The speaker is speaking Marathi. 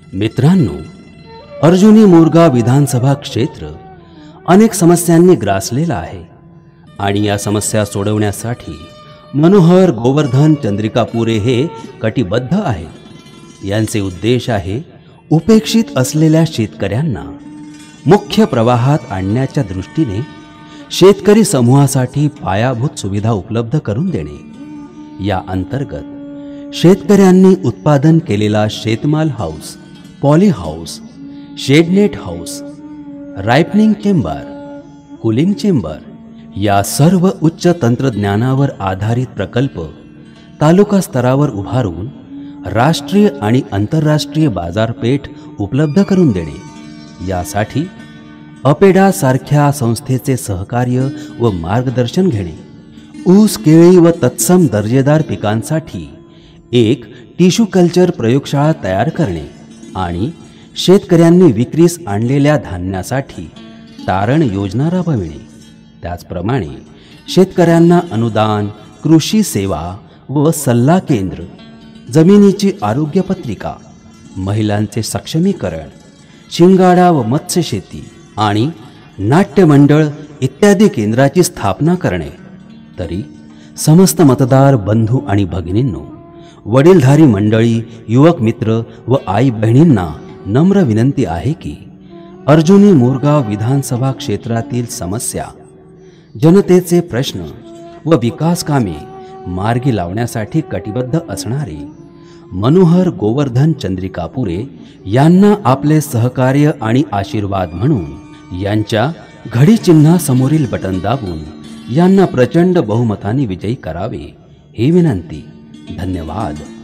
मित्रांनो, अर्जुनी मोरगाव विधानसभा क्षेत्र अनेक समस्यांनी ग्रासलेला आहे आणि या समस्या सोडवण्यासाठी मनोहर गोवर्धन चंद्रिकापुरे हे कटिबद्ध आहेत। यांचे उद्देश आहे उपेक्षित असलेल्या शेतकऱ्यांना मुख्य प्रवाहात आणण्याच्या दृष्टीने शेतकरी समूहासाठी पायाभूत सुविधा उपलब्ध करून देणे। या अंतर्गत शेतकऱ्यांनी उत्पादन केलेला शेतमाल house, poly house, shade net house, ripening chamber, cooling chamber या सर्व उच्च तंत्रज्ञानावर आधारित प्रकल्प तालुका स्तरावर उभारून राष्ट्रीय आणि आंतरराष्ट्रीय बाजारपेठ उपलब्ध करून देणे। यासाठी अपेडा सारख्या संस्थेचे सहकार्य व मार्गदर्शन घेणे। ऊस, केळी व तत्सम दर्जेदार पिकांसाठी एक टिश्यू कल्चर प्रयोगशाळा तयार करणे आणि शेतकऱ्यांनी विक्रीस आणलेल्या धान्यासाठी तारण योजना राबविणे। त्याचप्रमाणे शेतकऱ्यांना अनुदान, कृषी सेवा व सल्ला केंद्र, जमिनीची आरोग्य पत्रिका, महिलांचे सक्षमीकरण, शिंगाडा व मत्स्यशेती आणि नाट्य मंडळ इत्यादी केंद्राची स्थापना करणे। तरी समस्त मतदार बंधू आणि भगिनींनो, वडीलधारी मंडळी, युवक मित्र व आई बहिणींना नम्र विनंती आहे की अर्जुनी मोरगाव विधानसभा क्षेत्रातील समस्या, जनतेचे प्रश्न व विकास कामे मार्गी लावण्यासाठी कटिबद्ध असणारे मनोहर गोवर्धन चंद्रिकापुरे यांना आपले सहकार्य आणि आशीर्वाद म्हणून यांच्या घडी चिन्हासमोरील बटन दाबून यांना प्रचंड बहुमताने विजयी करावे ही विनंती। धन्यवाद।